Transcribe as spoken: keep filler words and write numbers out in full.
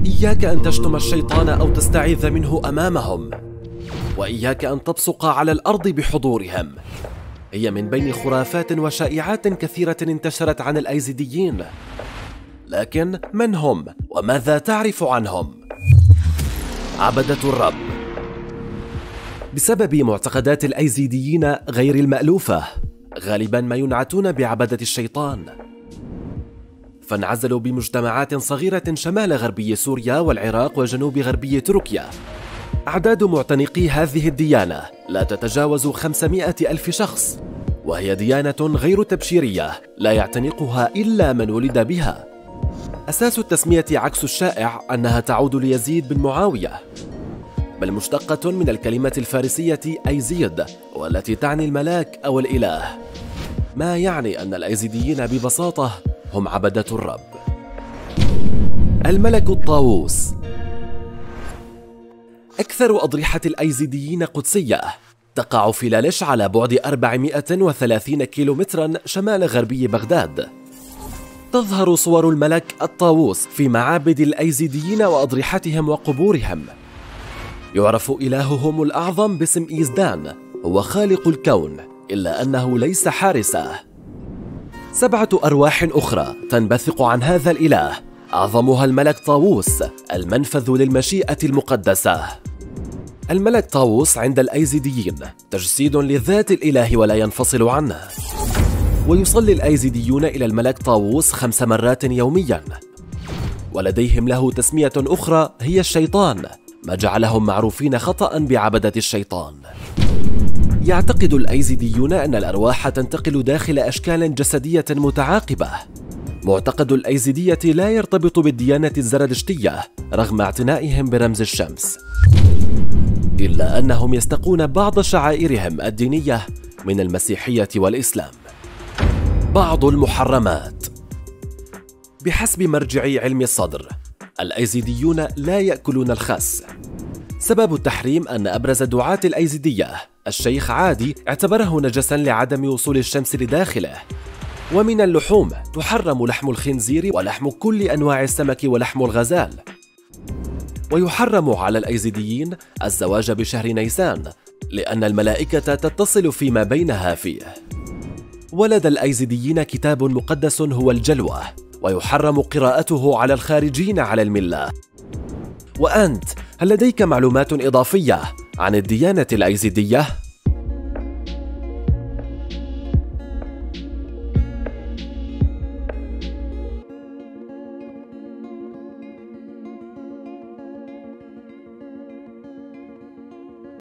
إياك أن تشتم الشيطان أو تستعيذ منه أمامهم، وإياك أن تبصق على الأرض بحضورهم. هي من بين خرافات وشائعات كثيرة انتشرت عن الأيزيديين، لكن من هم وماذا تعرف عنهم؟ عبدة الرب. بسبب معتقدات الأيزيديين غير المألوفة، غالبا ما ينعتون بعبدة الشيطان، فانعزلوا بمجتمعات صغيرة شمال غربي سوريا والعراق وجنوب غربي تركيا. أعداد معتنقي هذه الديانة لا تتجاوز خمسمائة ألف شخص، وهي ديانة غير تبشيرية لا يعتنقها إلا من ولد بها. أساس التسمية عكس الشائع أنها تعود ليزيد بن معاوية، بل مشتقة من الكلمة الفارسية أيزيد، والتي تعني الملاك أو الإله، ما يعني أن الأيزيديين ببساطة هم عبدة الرب. الملك الطاووس. أكثر أضرحة الأيزيديين قدسية، تقع في لالش على بعد أربعمائة وثلاثين كيلومترا شمال غربي بغداد. تظهر صور الملك الطاووس في معابد الأيزيديين وأضرحتهم وقبورهم. يعرف إلههم الأعظم باسم إيزدان، هو خالق الكون، إلا أنه ليس حارسه. سبعة أرواح أخرى تنبثق عن هذا الإله، أعظمها الملك طاووس، المنفذ للمشيئة المقدسة. الملك طاووس عند الأيزيديين تجسيد لذات الإله ولا ينفصل عنه، ويصلي الأيزيديون إلى الملك طاووس خمس مرات يوميا. ولديهم له تسمية أخرى هي الشيطان، ما جعلهم معروفين خطأ بعبدة الشيطان. يعتقد الأيزيديون أن الأرواح تنتقل داخل أشكال جسدية متعاقبة. معتقد الأيزيدية لا يرتبط بالديانة الزرادشتية رغم اعتنائهم برمز الشمس، إلا أنهم يستقون بعض شعائرهم الدينية من المسيحية والإسلام. بعض المحرمات. بحسب مرجعي علم الصدر، الأيزيديون لا يأكلون الخس. سبب التحريم أن أبرز دعاة الأيزيدية الشيخ عادي اعتبره نجسا لعدم وصول الشمس لداخله. ومن اللحوم تحرم لحم الخنزير ولحم كل أنواع السمك ولحم الغزال. ويحرم على الأيزيديين الزواج بشهر نيسان، لأن الملائكة تتصل فيما بينها فيه. ولد الأيزيديين كتاب مقدس هو الجلوة، ويحرم قراءته على الخارجين على الملة. وأنت، هل لديك معلومات إضافية عن الديانة الأيزيدية؟